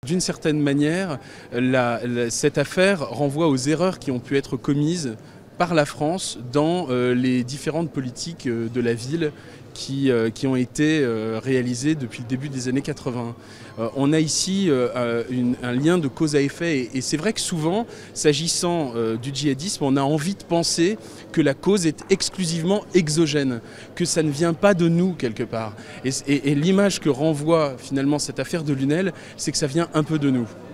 D'une certaine manière, cette affaire renvoie aux erreurs qui ont pu être commises par la France dans les différentes politiques de la ville qui ont été réalisées depuis le début des années 80. On a ici un lien de cause à effet et c'est vrai que souvent, s'agissant du djihadisme, on a envie de penser que la cause est exclusivement exogène, que ça ne vient pas de nous quelque part. Et l'image que renvoie finalement cette affaire de Lunel, c'est que ça vient un peu de nous.